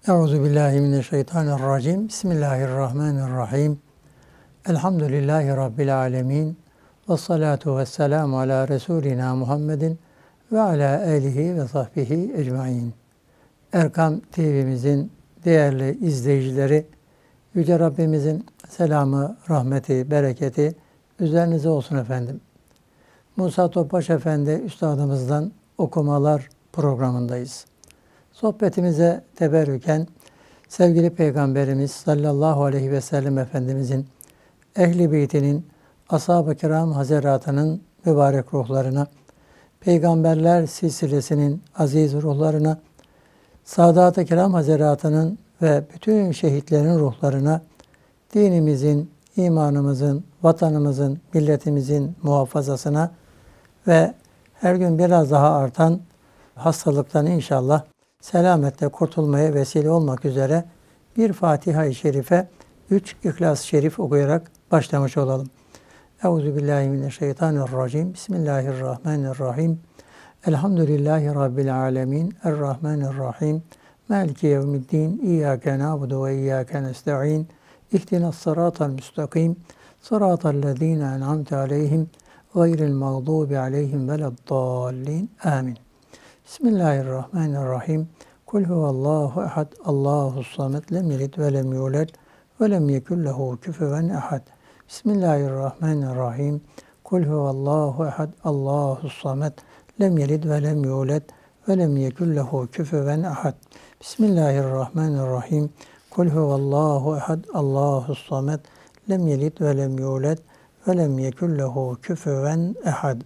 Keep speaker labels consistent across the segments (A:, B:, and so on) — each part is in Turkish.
A: Euzubillahimineşşeytanirracim. Bismillahirrahmanirrahim. Elhamdülillahi Rabbil alemin. Vessalatu vesselamu ala Resulina Muhammedin ve ala alihi ve sahbihi ecmain. Erkam TV'mizin değerli izleyicileri, Yüce Rabbimizin selamı, rahmeti, bereketi üzerinize olsun efendim. Musa Topbaş Efendi Üstadımızdan okumalar programındayız. Sohbetimize teberrüken sevgili Peygamberimiz sallallahu aleyhi ve sellem Efendimizin, Ehl-i Beytinin, Ashab-ı Kiram Hazeratının mübarek ruhlarına, Peygamberler silsilesinin aziz ruhlarına, Sadat-ı Kiram Hazeratının ve bütün şehitlerin ruhlarına, dinimizin, imanımızın, vatanımızın, milletimizin muhafazasına ve her gün biraz daha artan hastalıktan inşallah selametle kurtulmaya vesile olmak üzere bir Fatiha-i Şerife, 3 İhlas-ı Şerif okuyarak başlamış olalım. Euzubillahimineşşeytanirracim. Bismillahirrahmanirrahim. Elhamdülillahi Rabbil alemin. Errahmanirrahim. Maliki yevmiddin. İyyâke na'budu ve iyyâke nesta'in. İhdinas sıratal müstakim. Sıratallezîne en'amte aleyhim. Gayril mağdubi aleyhim veleddallin. Amin. Bismillahirrahmanirrahim. Kul huvallahu ehad, Allahus samed, lem yelid ve lem yulad ve lem yekun lehu kufuven ehad. Bismillahirrahmanirrahim. Kul huvallahu ehad, Allahus samed, lem yelid ve lem yulad ve lem yekun lehu kufuven ehad. Bismillahirrahmanirrahim. Kul huvallahu ehad, Allahus samed, lem yelid ve lem yulad ve lem yekun lehu kufuven ehad.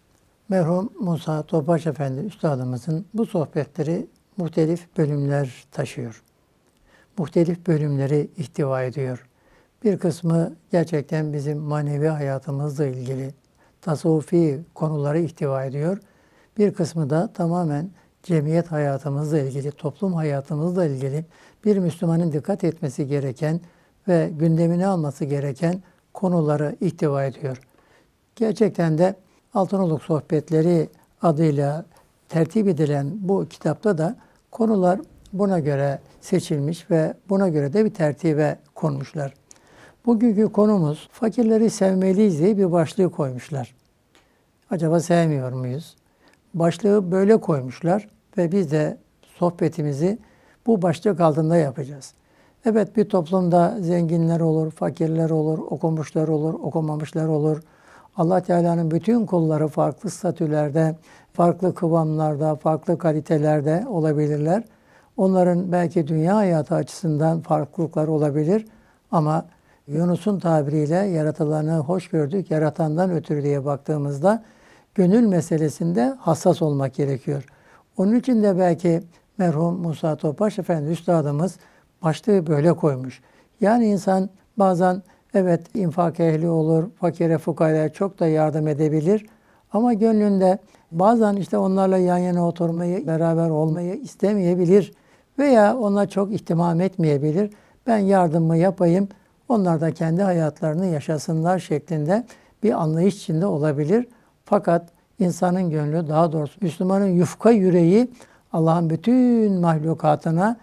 A: Merhum Musa Topbaş Efendi Üstadımızın bu sohbetleri muhtelif bölümler taşıyor. Muhtelif bölümleri ihtiva ediyor. Bir kısmı gerçekten bizim manevi hayatımızla ilgili tasavvufi konuları ihtiva ediyor. Bir kısmı da tamamen cemiyet hayatımızla ilgili, toplum hayatımızla ilgili bir Müslümanın dikkat etmesi gereken ve gündemine alması gereken konuları ihtiva ediyor. Gerçekten de Altınoluk Sohbetleri adıyla tertip edilen bu kitapta da konular buna göre seçilmiş ve buna göre de bir tertibe konmuşlar. Bugünkü konumuz fakirleri sevmeliyiz diye bir başlığı koymuşlar. Acaba sevmiyor muyuz? Başlığı böyle koymuşlar ve biz de sohbetimizi bu başlık altında yapacağız. Evet, bir toplumda zenginler olur, fakirler olur, okumuşlar olur, okumamışlar olur. Allah Teala'nın bütün kulları farklı statülerde, farklı kıvamlarda, farklı kalitelerde olabilirler. Onların belki dünya hayatı açısından farklılıklar olabilir ama Yunus'un tabiriyle yaratılanı hoş gördük, yaratandan ötürü diye baktığımızda gönül meselesinde hassas olmak gerekiyor. Onun için de belki merhum Musa Topbaş Efendi Üstadımız başlığı böyle koymuş. Yani insan bazen evet infak ehli olur, fakire fukaraya çok da yardım edebilir ama gönlünde bazen işte onlarla yan yana oturmayı, beraber olmayı istemeyebilir veya ona çok ihtimam etmeyebilir. Ben yardımımı yapayım, onlar da kendi hayatlarını yaşasınlar şeklinde bir anlayış içinde olabilir. Fakat insanın gönlü, daha doğrusu Müslümanın yufka yüreği Allah'ın bütün mahlukatına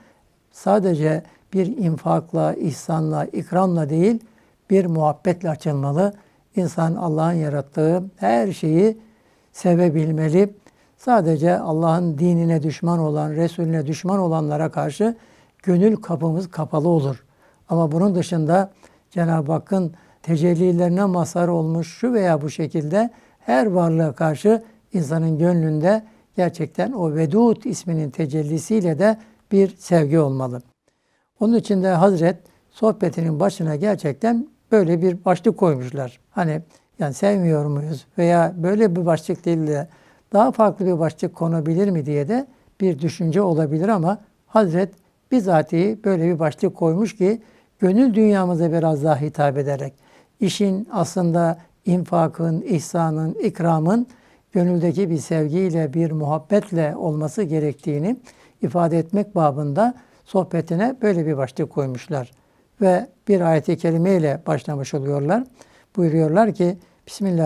A: sadece bir infakla, ihsanla, ikramla değil, bir muhabbetle açılmalı. İnsan Allah'ın yarattığı her şeyi sevebilmeli. Sadece Allah'ın dinine düşman olan, Resulüne düşman olanlara karşı gönül kapımız kapalı olur. Ama bunun dışında Cenab-ı Hakk'ın tecellilerine mazhar olmuş şu veya bu şekilde her varlığa karşı insanın gönlünde gerçekten o Vedud isminin tecellisiyle de bir sevgi olmalı. Onun için de Hazret sohbetinin başına gerçekten böyle bir başlık koymuşlar. Hani yani sevmiyor muyuz veya böyle bir başlık değil de daha farklı bir başlık konabilir mi diye de bir düşünce olabilir ama Hazret bizatihi böyle bir başlık koymuş ki gönül dünyamıza biraz daha hitap ederek işin aslında infakın, ihsanın, ikramın gönüldeki bir sevgiyle, bir muhabbetle olması gerektiğini ifade etmek babında sohbetine böyle bir başlık koymuşlar. Ve bir ayet-i kerime ile başlamış oluyorlar. Buyuruyorlar ki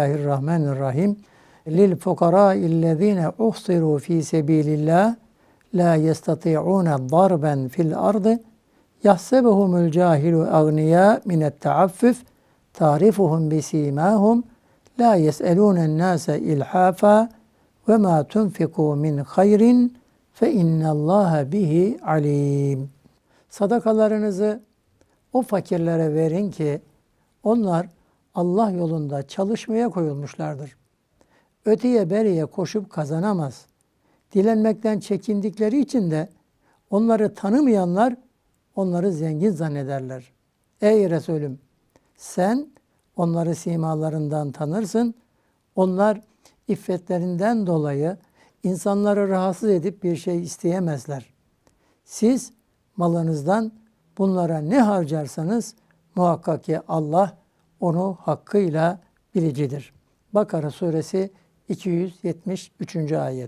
A: Bismillahirrahmanirrahim. Lil fukarâ'illezîne uhsirû fî sebîlillâh la yestati'ûne darben fil ardı yahsebuhumul cahilu agniya minet taaffuf tarifuhum bisimahum la yes'elûnen nâse ilhafa ve ma tunfiku min hayrin fe innallâhe bihi alim. Sadakalarınızı o fakirlere verin ki onlar Allah yolunda çalışmaya koyulmuşlardır. Öteye beriye koşup kazanamaz. Dilenmekten çekindikleri için de onları tanımayanlar onları zengin zannederler. Ey Resulüm, sen onları simalarından tanırsın. Onlar iffetlerinden dolayı insanları rahatsız edip bir şey isteyemezler. Siz malınızdan bunlara ne harcarsanız muhakkak ki Allah onu hakkıyla bilicidir. Bakara suresi 273. ayet.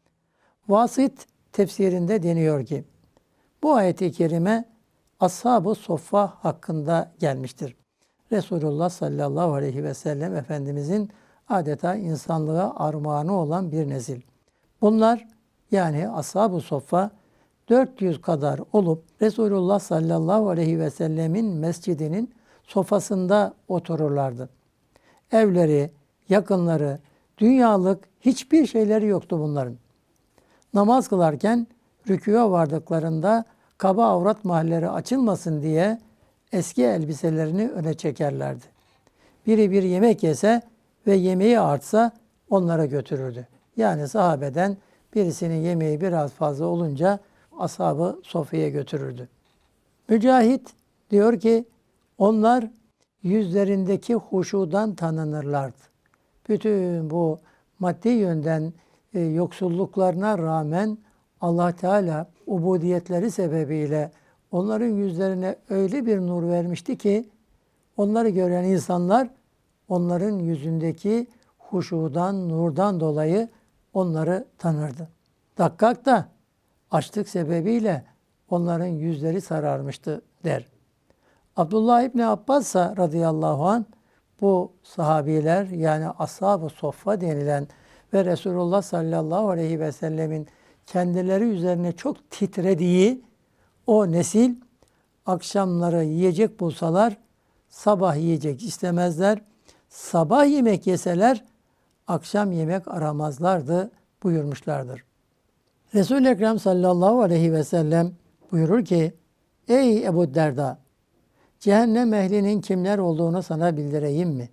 A: Vasit tefsirinde deniyor ki, bu ayet-i kerime Ashab-ı Soffa hakkında gelmiştir. Resulullah sallallahu aleyhi ve sellem Efendimizin adeta insanlığa armağanı olan bir nesil. Bunlar yani Ashab-ı Soffa 400 kadar olup Resulullah sallallahu aleyhi ve sellemin mescidinin sofasında otururlardı. Evleri, yakınları, dünyalık hiçbir şeyleri yoktu bunların. Namaz kılarken rükûya vardıklarında kaba avrat mahalleri açılmasın diye eski elbiselerini öne çekerlerdi. Biri bir yemek yese ve yemeği artsa onlara götürürdü. Yani sahabeden birisinin yemeği biraz fazla olunca ashab-ı sofraya götürürdü. Mücahit diyor ki onlar yüzlerindeki huşudan tanınırlardı. Bütün bu maddi yönden yoksulluklarına rağmen Allah Teala ubudiyetleri sebebiyle onların yüzlerine öyle bir nur vermişti ki onları gören insanlar onların yüzündeki huşudan, nurdan dolayı onları tanırdı. Dakkak da açlık sebebiyle onların yüzleri sararmıştı der. Abdullah İbni Abbas radıyallahu anh bu sahabiler yani ashab-ı soffa denilen ve Resulullah sallallahu aleyhi ve sellemin kendileri üzerine çok titrediği o nesil akşamları yiyecek bulsalar sabah yiyecek istemezler. Sabah yemek yeseler akşam yemek aramazlardı buyurmuşlardır. Resul-i Ekrem sallallahu aleyhi ve sellem buyurur ki ey Ebu Derda, cehennem ehlinin kimler olduğunu sana bildireyim mi?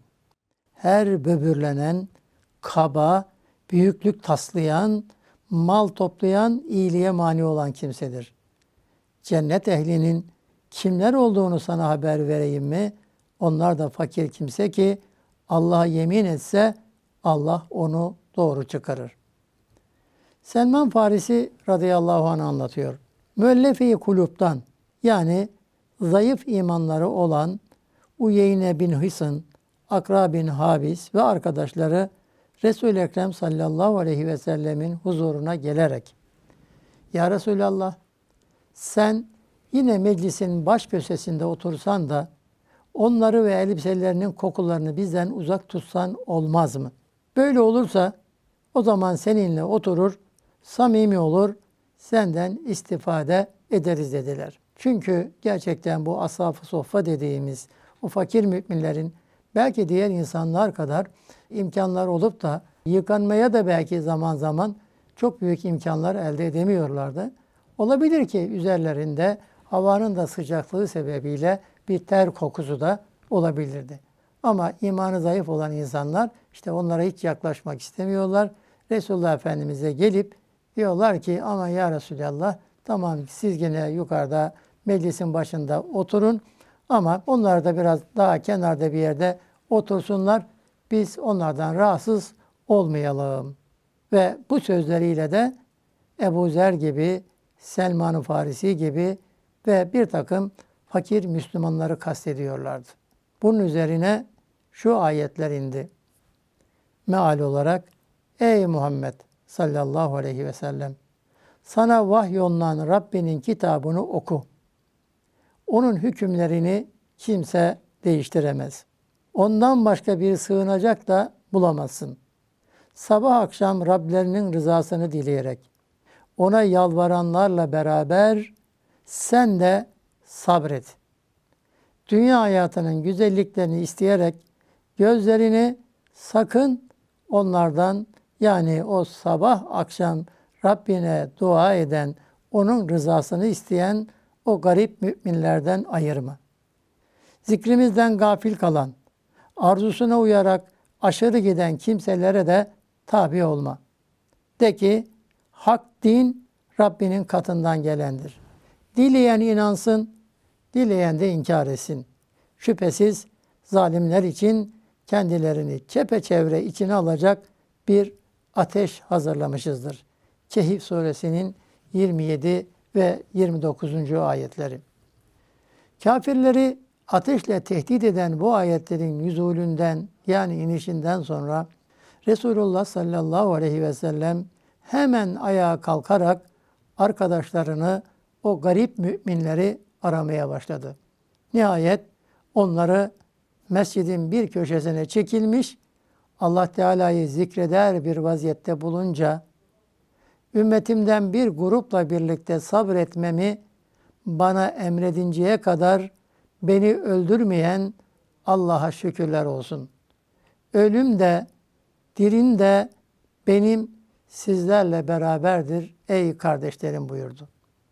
A: Her böbürlenen, kaba, büyüklük taslayan, mal toplayan, iyiliğe mani olan kimsedir. Cennet ehlinin kimler olduğunu sana haber vereyim mi? Onlar da fakir kimse ki Allah'a yemin etse Allah onu doğru çıkarır. Selman Farisi radıyallahu anh anlatıyor. Müellefe-i kulüpten yani zayıf imanları olan Uyeyne bin Hısn, Akra bin Habis ve arkadaşları Resul-i Ekrem sallallahu aleyhi ve sellemin huzuruna gelerek ya Resulallah sen yine meclisin baş köşesinde otursan da onları ve elbiselerinin kokularını bizden uzak tutsan olmaz mı? Böyle olursa o zaman seninle oturur, samimi olur, senden istifade ederiz dediler. Çünkü gerçekten bu ashab-ı soffa dediğimiz o fakir müminlerin belki diğer insanlar kadar imkanlar olup da yıkanmaya da belki zaman zaman çok büyük imkanlar elde edemiyorlardı. Olabilir ki üzerlerinde havanın da sıcaklığı sebebiyle bir ter kokusu da olabilirdi. Ama imanı zayıf olan insanlar işte onlara hiç yaklaşmak istemiyorlar. Resulullah Efendimiz'e gelip diyorlar ki aman ya Resulallah tamam siz gene yukarıda meclisin başında oturun ama onlar da biraz daha kenarda bir yerde otursunlar. Biz onlardan rahatsız olmayalım. Ve bu sözleriyle de Ebu Zer gibi, Selman-ı Farisi gibi ve bir takım fakir Müslümanları kastediyorlardı. Bunun üzerine şu ayetler indi. Meal olarak ey Muhammed sallallahu aleyhi ve sellem sana vahyolunan Rabbinin kitabını oku. Onun hükümlerini kimse değiştiremez. Ondan başka bir sığınacak da bulamazsın. Sabah akşam Rablerinin rızasını dileyerek, ona yalvaranlarla beraber sen de sabret. Dünya hayatının güzelliklerini isteyerek gözlerini sakın onlardan, yani o sabah akşam Rabbine dua eden, onun rızasını isteyen o garip müminlerden ayırma. Zikrimizden gafil kalan, arzusuna uyarak aşırı giden kimselere de tabi olma. De ki, hak din Rabbinin katından gelendir. Dileyen inansın, dileyen de inkar etsin. Şüphesiz zalimler için kendilerini çepeçevre içine alacak bir ateş hazırlamışızdır. Kehf suresinin 27 ve 29. ayetleri. Kafirleri ateşle tehdit eden bu ayetlerin nüzulünden, yani inişinden sonra Resulullah sallallahu aleyhi ve sellem hemen ayağa kalkarak arkadaşlarını, o garip müminleri aramaya başladı. Nihayet onları mescidin bir köşesine çekilmiş, Allah Teala'yı zikreder bir vaziyette bulunca, ümmetimden bir grupla birlikte sabretmemi bana emredinceye kadar beni öldürmeyen Allah'a şükürler olsun. Ölüm de, dirin de benim sizlerle beraberdir ey kardeşlerim buyurdu.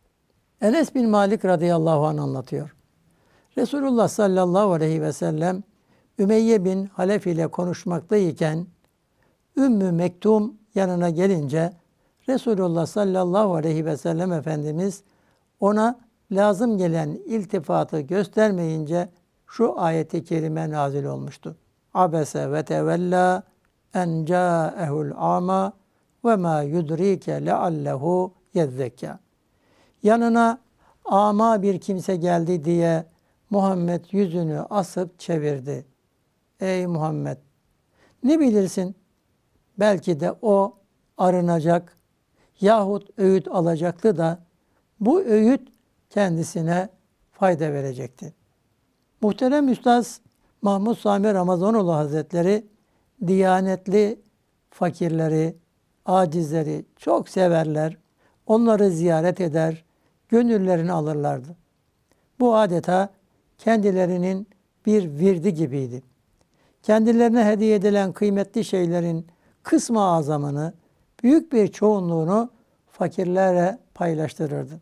A: Enes bin Malik radıyallahu anh anlatıyor. Resulullah sallallahu aleyhi ve sellem Ümeyye bin Halef ile konuşmaktayken Ümmü Mektum yanına gelince Resulullah sallallahu aleyhi ve sellem Efendimiz ona lazım gelen iltifatı göstermeyince şu ayeti kerime nazil olmuştu. Abese ve tevella en câehul ama ve ma yudrike leallehu yezzekâ. Yanına ama bir kimse geldi diye Muhammed yüzünü asıp çevirdi. Ey Muhammed! Ne bilirsin? Belki de o arınacak yahut öğüt alacaktı da bu öğüt kendisine fayda verecekti. Muhterem Üstad Mahmud Sami Ramazanoğlu Hazretleri diyanetli fakirleri, acizleri çok severler. Onları ziyaret eder, gönüllerini alırlardı. Bu adeta kendilerinin bir virdi gibiydi. Kendilerine hediye edilen kıymetli şeylerin kısmı azamını, büyük bir çoğunluğunu fakirlere paylaştırırdı.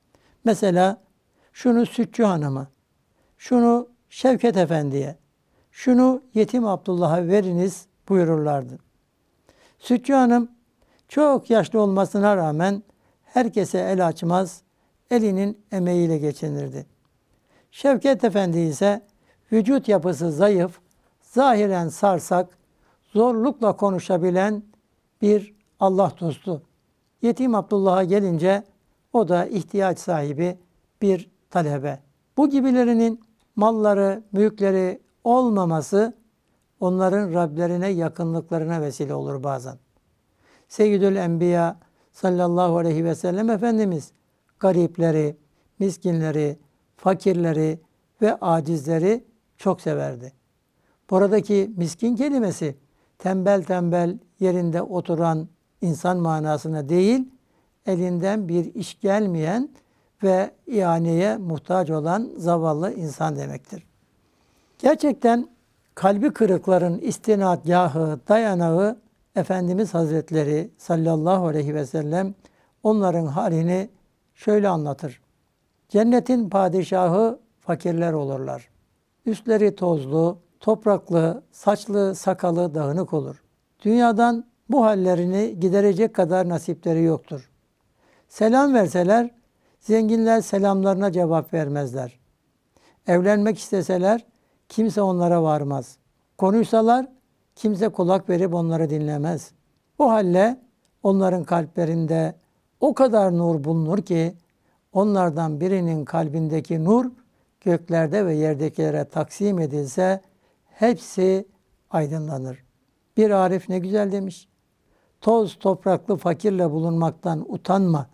A: Mesela şunu Sütçü Hanım'a, şunu Şevket Efendi'ye, şunu Yetim Abdullah'a veriniz buyururlardı. Sütçü Hanım çok yaşlı olmasına rağmen herkese el açmaz, elinin emeğiyle geçinirdi. Şevket Efendi ise vücut yapısı zayıf, zahiren sarsak, zorlukla konuşabilen bir Allah dostu. Yetim Abdullah'a gelince o da ihtiyaç sahibi bir talebe. Bu gibilerinin malları, mülkleri olmaması onların Rablerine yakınlıklarına vesile olur bazen. Seyyidül Enbiya sallallahu aleyhi ve sellem Efendimiz garipleri, miskinleri, fakirleri ve acizleri çok severdi. Buradaki miskin kelimesi tembel tembel yerinde oturan insan manasına değil, elinden bir iş gelmeyen ve ihaneye muhtaç olan zavallı insan demektir. Gerçekten kalbi kırıkların istinadgahı, dayanağı Efendimiz Hazretleri sallallahu aleyhi ve sellem onların halini şöyle anlatır. Cennetin padişahı fakirler olurlar. Üstleri tozlu, topraklı, saçlı, sakalı dağınık olur. Dünyadan bu hallerini giderecek kadar nasipleri yoktur. Selam verseler, zenginler selamlarına cevap vermezler. Evlenmek isteseler, kimse onlara varmaz. Konuşsalar, kimse kulak verip onları dinlemez. O halle onların kalplerinde o kadar nur bulunur ki, onlardan birinin kalbindeki nur, göklerde ve yerdekilere taksim edilse, hepsi aydınlanır. Bir arif ne güzel demiş. Toz topraklı fakirle bulunmaktan utanma.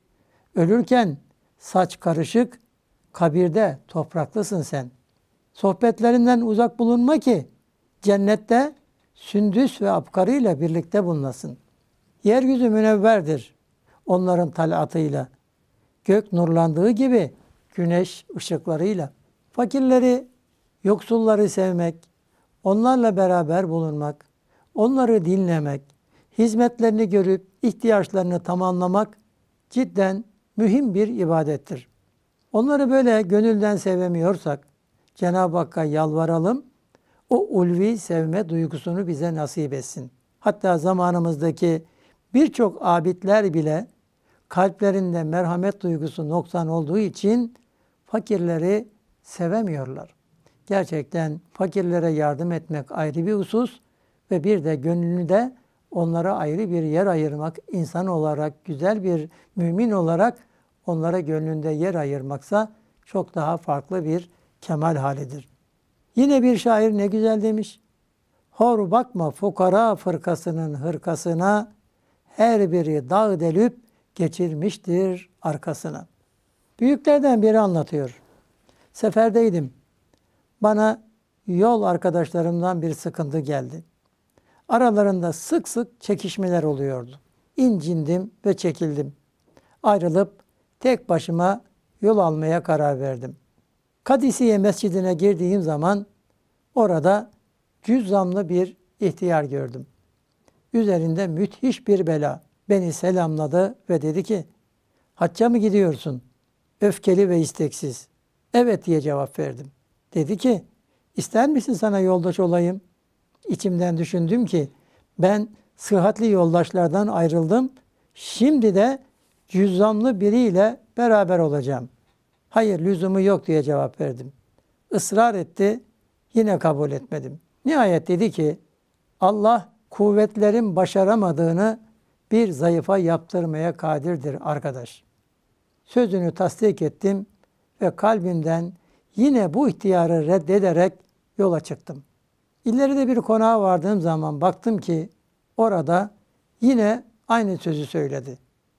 A: Ölürken saç karışık, kabirde topraklısın sen. Sohbetlerinden uzak bulunma ki cennette sündüs ve apkarıyla birlikte bulunasın. Yeryüzü münevverdir. onların talatıyla, gök nurlandığı gibi güneş ışıklarıyla. Fakirleri, yoksulları sevmek, onlarla beraber bulunmak, onları dinlemek, hizmetlerini görüp ihtiyaçlarını tamamlamak cidden mühim bir ibadettir. Onları böyle gönülden sevemiyorsak Cenab-ı Hakk'a yalvaralım, o ulvi sevme duygusunu bize nasip etsin. Hatta zamanımızdaki birçok abidler bile kalplerinde merhamet duygusu noksan olduğu için fakirleri sevemiyorlar. Gerçekten fakirlere yardım etmek ayrı bir husus ve bir de gönlünü de onlara ayrı bir yer ayırmak, insan olarak, güzel bir mümin olarak onlara gönlünde yer ayırmaksa çok daha farklı bir kemal halidir. Yine bir şair ne güzel demiş. Hor bakma fukara fırkasının hırkasına, her biri dağ delüp geçirmiştir arkasına. Büyüklerden biri anlatıyor. Seferdeydim. Bana yol arkadaşlarımdan bir sıkıntı geldi. Aralarında sık sık çekişmeler oluyordu. İncindim ve çekildim. Ayrılıp tek başıma yol almaya karar verdim. Kadisiye Mescidine girdiğim zaman orada cüzzamlı bir ihtiyar gördüm. Üzerinde müthiş bir bela. Beni selamladı ve dedi ki, hacca mı gidiyorsun? Öfkeli ve isteksiz. Evet diye cevap verdim. Dedi ki, ister misin sana yoldaş olayım? İçimden düşündüm ki, ben sıhhatli yoldaşlardan ayrıldım. Şimdi de cüzzamlı biriyle beraber olacağım. Hayır, lüzumu yok diye cevap verdim. Israr etti, yine kabul etmedim. Nihayet dedi ki, Allah kuvvetlerin başaramadığını bir zayıfa yaptırmaya kadirdir arkadaş. Sözünü tasdik ettim ve kalbimden yine bu ihtiyarı reddederek yola çıktım. İleride bir konağa vardığım zaman baktım ki orada yine aynı sözü söyledi.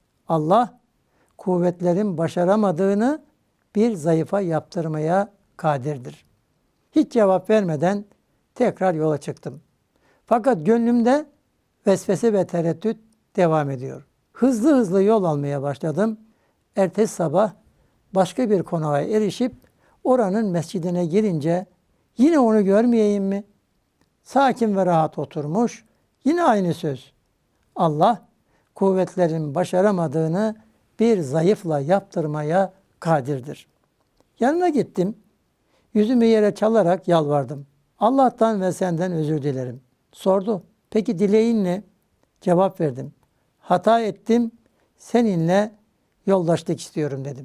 A: Allah kuvvetlerin başaramadığını bir zayıfa yaptırmaya kadirdir. Hiç cevap vermeden tekrar yola çıktım. Fakat gönlümde vesvese ve tereddüt devam ediyor. Hızlı hızlı yol almaya başladım. Ertesi sabah başka bir konağa erişip oranın mescidine girince yine onu görmeyeyim mi? Sakin ve rahat oturmuş. Yine aynı söz. Allah kuvvetlerin başaramadığını bir zayıfla yaptırmaya kadirdir. Yanına gittim. Yüzümü yere çalarak yalvardım. Allah'tan ve senden özür dilerim. Sordu. Peki dileğin ne? Cevap verdim. Hata ettim. Seninle yoldaşlık istiyorum dedim.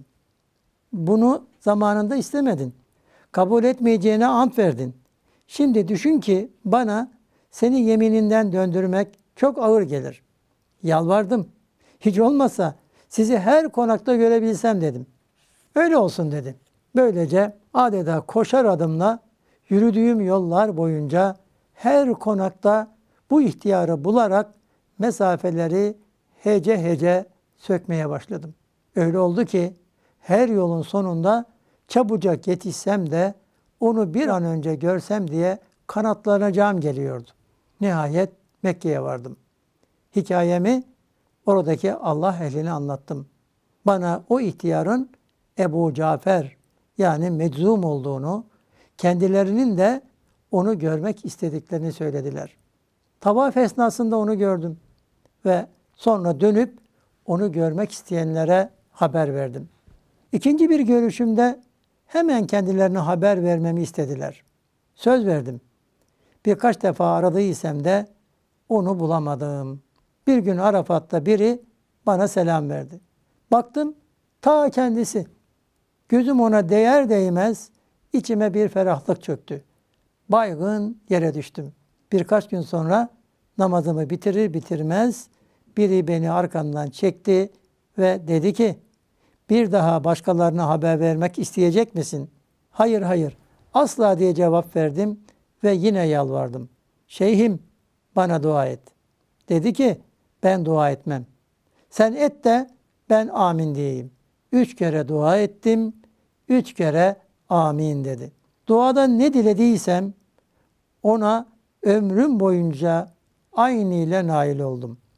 A: Bunu zamanında istemedin. Kabul etmeyeceğine ant verdin. Şimdi düşün ki bana seni yemininden döndürmek çok ağır gelir. Yalvardım. Hiç olmazsa sizi her konakta görebilsem dedim. Öyle olsun dedi. Böylece adeta koşar adımla yürüdüğüm yollar boyunca her konakta bu ihtiyarı bularak mesafeleri hece hece sökmeye başladım. Öyle oldu ki her yolun sonunda çabucak yetişsem de onu bir an önce görsem diye kanatlanacağım geliyordu. Nihayet Mekke'ye vardım. Hikayemi oradaki Allah ehline anlattım. Bana o ihtiyarın Ebu Cafer yani meczum olduğunu, kendilerinin de onu görmek istediklerini söylediler. Tavaf esnasında onu gördüm ve sonra dönüp onu görmek isteyenlere haber verdim. İkinci bir görüşümde hemen kendilerine haber vermemi istediler. Söz verdim. Birkaç defa aradıysam de onu bulamadım. Bir gün Arafat'ta biri bana selam verdi. Baktım ta kendisi. Gözüm ona değer değmez içime bir ferahlık çöktü. Baygın yere düştüm. Birkaç gün sonra namazımı bitirir bitirmez biri beni arkamdan çekti ve dedi ki bir daha başkalarına haber vermek isteyecek misin? Hayır hayır asla diye cevap verdim ve yine yalvardım. Şeyhim bana dua et. Dedi ki ben dua etmem. Sen et de ben amin diyeyim. 3 kere dua ettim. 3 kere amin dedi. Duada ne dilediysem ona ömrüm boyunca aynı ile nail oldum.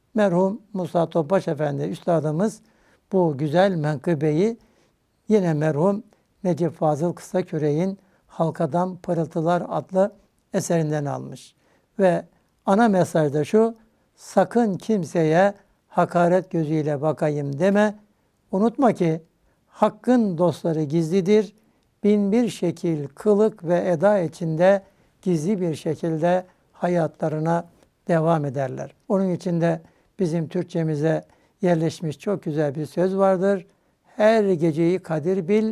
A: Merhum Musa Topbaş Efendi Üstadımız bu güzel menkıbeyi yine merhum Necip Fazıl Kısaküre'nin Halkadan Pırıltılar adlı eserinden almış. Ve ana mesaj da şu: sakın kimseye hakaret gözüyle bakayım deme. Unutma ki hakkın dostları gizlidir. Bin bir şekil kılık ve eda içinde gizli bir şekilde hayatlarına devam ederler. Onun için de bizim Türkçemize yerleşmiş çok güzel bir söz vardır. Her geceyi kadir bil,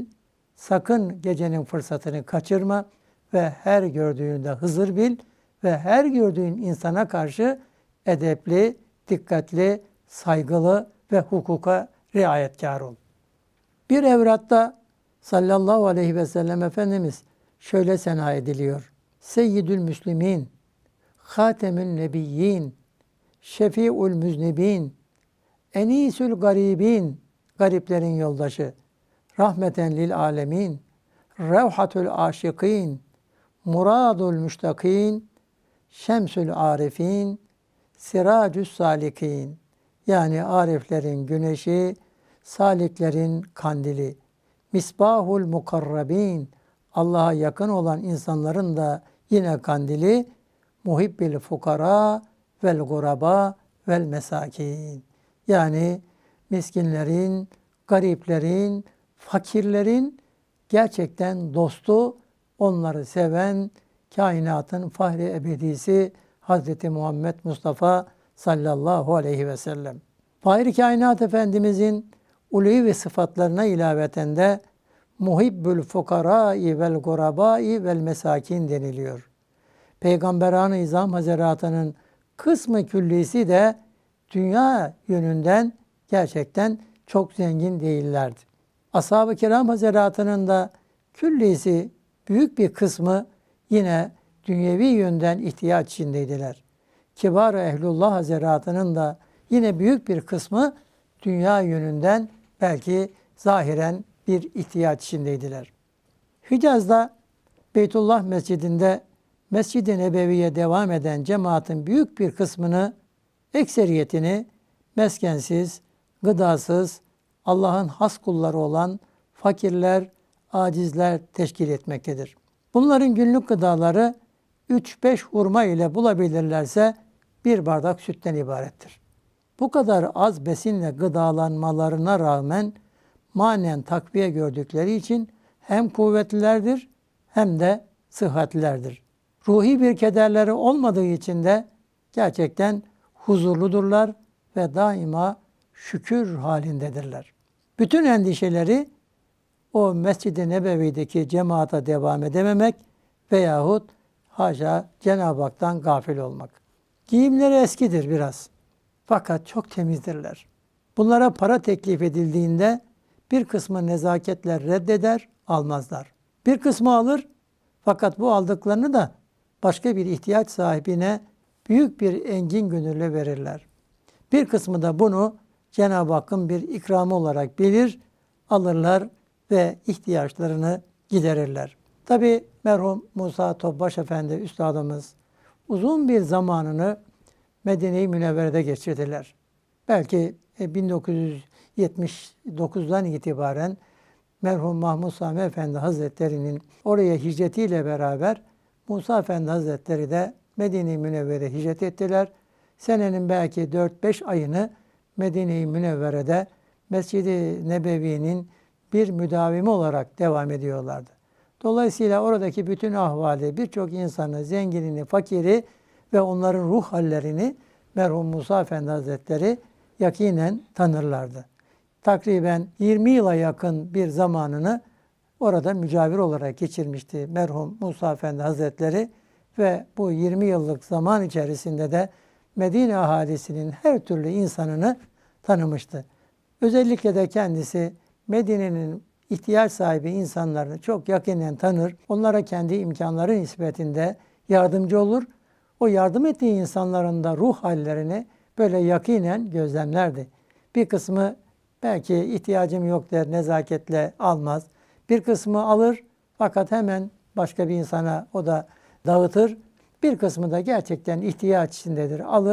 A: sakın gecenin fırsatını kaçırma ve her gördüğünde Hızır bil ve her gördüğün insana karşı edepli, dikkatli, saygılı ve hukuka riayetkar ol. Bir evratta sallallahu aleyhi ve sellem Efendimiz şöyle sena ediliyor: Seyyidül Müslimin, Hatemün Nebiyyin, Şefi'ül Müznibin, Enisül Garibin, gariplerin yoldaşı, Rahmeten lil alemin, Revhatül aşikin, Muradul müştakin, Şemsül arifin, Siracü's salikin. Yani ariflerin güneşi, saliklerin kandili, Misbahul mukarrabin, Allah'a yakın olan insanların da yine kandili, Muhibbil fukara vel guraba vel mesakin. Yani miskinlerin, gariplerin, fakirlerin gerçekten dostu, onları seven, kainatın fahri ebedisi Hz. Muhammed Mustafa sallallahu aleyhi ve sellem. Fahri kainat Efendimizin ulûvi sıfatlarına ilaveten de muhibbül fukarâi vel gurabâi vel mesakin deniliyor. Peygamber-i İzam Hazretleri'nin kısmı küllisi de dünya yönünden gerçekten çok zengin değillerdi. Ashab-ı Kiram Hazretleri'nin de küllisi büyük bir kısmı yine dünyevi yönden ihtiyaç içindeydiler. Kibar-ı Ehlullah Hazretleri'nin de yine büyük bir kısmı dünya yönünden belki zahiren bir ihtiyaç içindeydiler. Hicaz'da Beytullah Mescidinde Mescid-i Nebevi'ye devam eden cemaatin büyük bir kısmını, ekseriyetini meskensiz, gıdasız, Allah'ın has kulları olan fakirler, acizler teşkil etmektedir. Bunların günlük gıdaları 3-5 hurma ile bulabilirlerse bir bardak sütten ibarettir. Bu kadar az besinle gıdalanmalarına rağmen manen takviye gördükleri için hem kuvvetlilerdir hem de sıhhatlilerdir. Ruhi bir kederleri olmadığı için de gerçekten huzurludurlar ve daima şükür halindedirler. Bütün endişeleri o Mescid-i Nebevi'deki cemaata devam edememek veyahut haşa Cenab-ı Hak'tan gafil olmak. Giyimleri eskidir biraz. Fakat çok temizdirler. Bunlara para teklif edildiğinde bir kısmı nezaketle reddeder, almazlar. Bir kısmı alır fakat bu aldıklarını da başka bir ihtiyaç sahibine büyük bir engin gönülle verirler. Bir kısmı da bunu Cenab-ı Hakk'ın bir ikramı olarak bilir, alırlar ve ihtiyaçlarını giderirler. Tabi merhum Musa Topbaş Efendi Üstadımız uzun bir zamanını Medine-i Münevvere'de geçirdiler. Belki 1979'dan itibaren merhum Mahmud Sami Efendi Hazretleri'nin oraya hicretiyle beraber Musa Efendi Hazretleri de Medine-i Münevvere'ye hicret ettiler. Senenin belki 4-5 ayını Medine-i Münevvere'de Mescid-i Nebevi'nin bir müdavimi olarak devam ediyorlardı. Dolayısıyla oradaki bütün ahvali, birçok insanı, zenginini, fakiri ve onların ruh hallerini merhum Musa Efendi Hazretleri yakinen tanırlardı. Takriben 20 yıla yakın bir zamanını orada mücavir olarak geçirmişti merhum Musa Efendi Hazretleri ve bu 20 yıllık zaman içerisinde de Medine ahalisinin her türlü insanını tanımıştı. Özellikle de kendisi Medine'nin ihtiyaç sahibi insanlarını çok yakinen tanır. Onlara kendi imkanları nispetinde yardımcı olur. O yardım ettiği insanların da ruh hallerini böyle yakinen gözlemlerdi. Bir kısmı belki ihtiyacım yok der, nezaketle almaz. Bir kısmı alır fakat hemen başka bir insana o da dağıtır. Bir kısmı da gerçekten ihtiyaç içindedir, alır.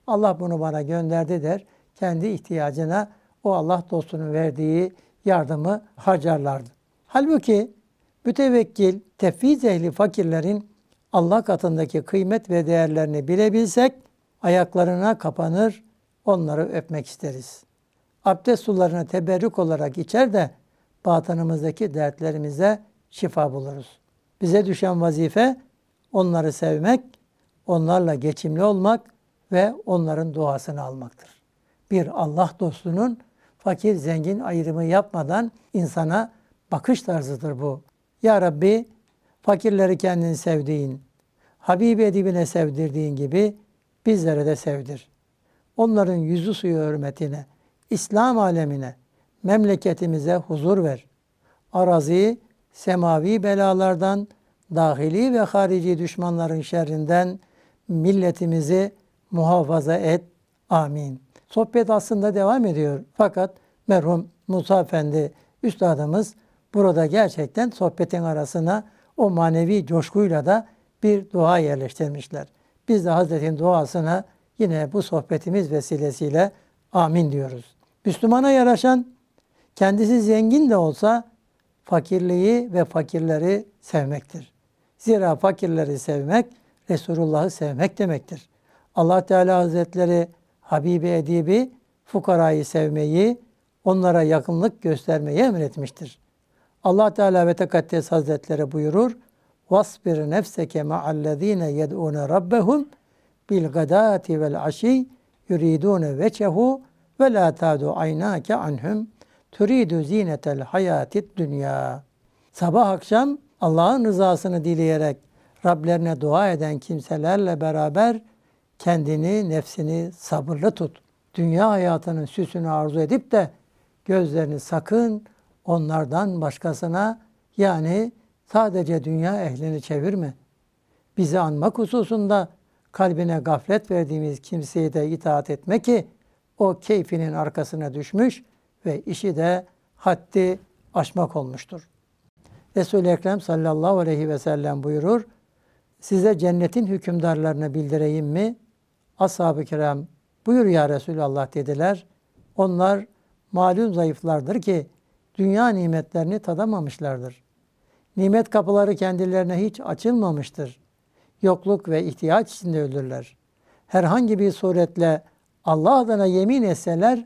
A: Allah bunu bana gönderdi der. Kendi ihtiyacına o Allah dostunun verdiği yardımı harcarlardı. Halbuki mütevekkil, tefviz ehli fakirlerin Allah katındaki kıymet ve değerlerini bilebilsek, ayaklarına kapanır, onları öpmek isteriz. Abdest sularını teberrük olarak içer de batınımızdaki dertlerimize şifa buluruz. Bize düşen vazife onları sevmek, onlarla geçimli olmak ve onların duasını almaktır. Bir Allah dostunun fakir zengin ayrımı yapmadan insana bakış tarzıdır bu. Ya Rabbi, fakirleri kendin sevdiğin, Habibi edibine sevdirdiğin gibi bizlere de sevdir. Onların yüzü suyu hürmetine, İslam alemine, memleketimize huzur ver. Arazi, semavi belalardan, dahili ve harici düşmanların şerrinden milletimizi muhafaza et. Amin. Sohbet aslında devam ediyor. Fakat merhum Musa Efendi üstadımız burada gerçekten sohbetin arasına o manevi coşkuyla da bir dua yerleştirmişler. Biz de Hazretin duasına yine bu sohbetimiz vesilesiyle amin diyoruz. Müslümana yaraşan kendisi zengin de olsa fakirliği ve fakirleri sevmektir. Zira fakirleri sevmek Resulullah'ı sevmek demektir. Allah Teala Hazretleri Habibi Edibi fukarayı sevmeyi, onlara yakınlık göstermeyi emretmiştir. Allah Teala ve Tekaddes Hazretleri buyurur: "Vasbir nefseke ma'allezine yed'une rabbehum bil gadati vel aşi yuridune veçehu ve la tadu aynake anhum turidu zinetel hayatid dünya." Sabah akşam Allah'ın rızasını dileyerek Rablerine dua eden kimselerle beraber kendini, nefsini sabırlı tut. Dünya hayatının süsünü arzu edip de gözlerini sakın onlardan başkasına, yani sadece dünya ehlini çevirme. Bizi anmak hususunda kalbine gaflet verdiğimiz kimseye de itaat etme ki o keyfinin arkasına düşmüş ve işi de haddi aşmak olmuştur. Resul-i Ekrem sallallahu aleyhi ve sellem buyurur: "Size cennetin hükümdarlarını bildireyim mi?" Ashab-ı kiram "Buyur ya Resulallah" dediler. Onlar malum zayıflardır ki dünya nimetlerini tadamamışlardır. Nimet kapıları kendilerine hiç açılmamıştır. Yokluk ve ihtiyaç içinde ölürler. Herhangi bir suretle Allah adına yemin etseler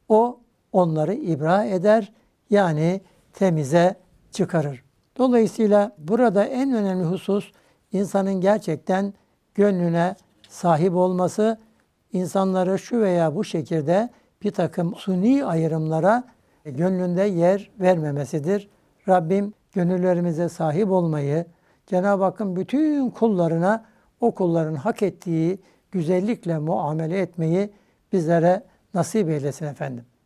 A: o onları ibra eder, yani temize çıkarır. Dolayısıyla burada en önemli husus insanın gerçekten gönlüne sahip olması, insanları şu veya bu şekilde bir takım suni ayrımlara gönlünde yer vermemesidir. Rabbim gönüllerimize sahip olmayı, Cenab-ı Hakk'ın bütün kullarına o kulların hak ettiği güzellikle muamele etmeyi bizlere nasip eylesin efendim.